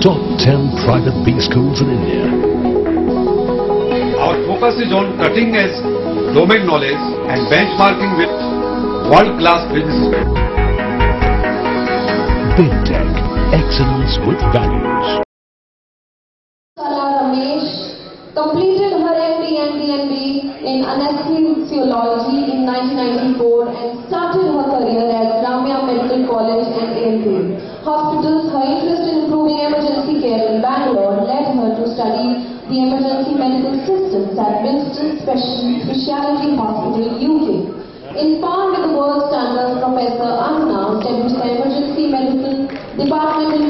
top 10 private B schools in India. Our focus is on cutting-edge domain knowledge and benchmarking with world-class businesses. Big Tech, excellence with values. Completed her MD and DNB in anesthesiology in 1994 and started her career at Ramya Medical College and AMP Hospitals. Her interest in improving emergency care in Bangalore led her to study the emergency medical systems at Winston Specialty Hospital, UK. In par with the world standards, Professor unannounced established the emergency medicine department in